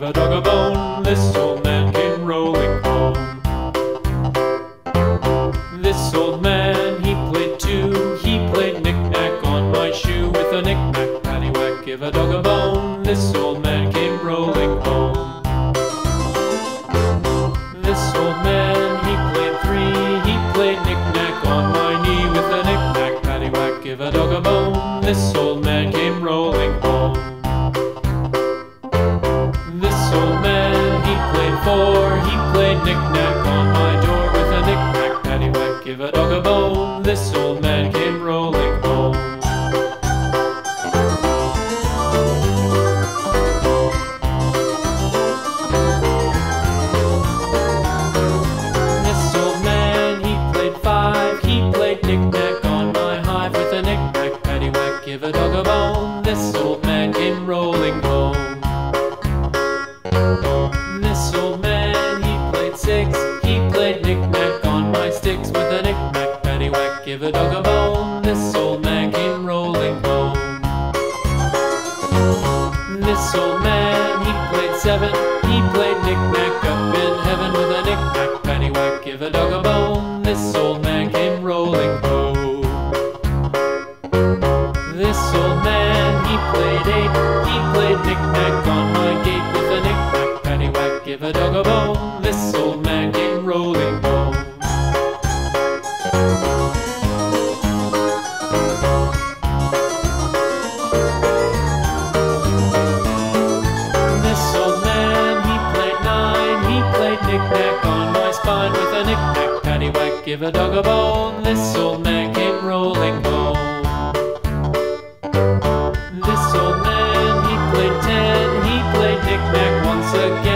a dog a bone. This old man came rolling home. This old man, he played too. He played knick-knack on my shoe. With a knick-knack, paddywhack, give a dog a bone. This old man came rolling home. This old man, he played three. He played knick-knack on my knee. With a knick-knack, paddywhack, give a dog a bone. This old man came rolling home. This old man, he played four. He played knick-knack on my door. With a knick-knack, paddywhack, give a dog a bone. This old man came rolling home. This old man, he played five. He played knick-knack on my hive. With a knick-knack, paddywhack, give a dog a bone. This old man came rolling home. This old man, he played six. He played knick-knack on my sticks. With a knick-knack, paddywhack, give a dog a bone. This old man came rolling home. This old man, he played seven. He played knick-knack up in heaven. With a knick-knack, paddywhack, give a dog a bone. This old man came rolling home. This old man, he played eight. He played knick-knack on my gate. With a knick-knack, paddywhack, give a dog a bone. This old man came rolling home. This old man, he played nine. He played knick-knack on my spine. With a knick-knack, paddywhack, give a dog a bone. This old man came rolling home. This old man, he played ten. He played knick-knack once again.